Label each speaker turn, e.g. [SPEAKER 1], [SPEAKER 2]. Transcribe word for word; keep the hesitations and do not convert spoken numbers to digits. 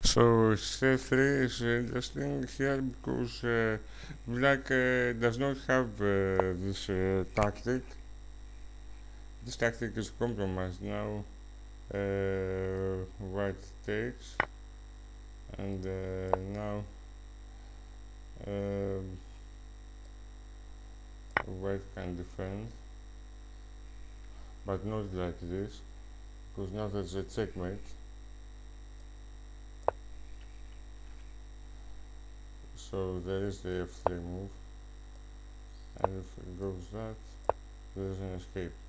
[SPEAKER 1] So c three is interesting here because uh, black uh, does not have uh, this uh, tactic. This tactic is compromised now. Uh, white takes, and uh, now uh, white can defend, but not like this, because now there's a checkmate. So there is the f three move, and if it goes that, there is an escape.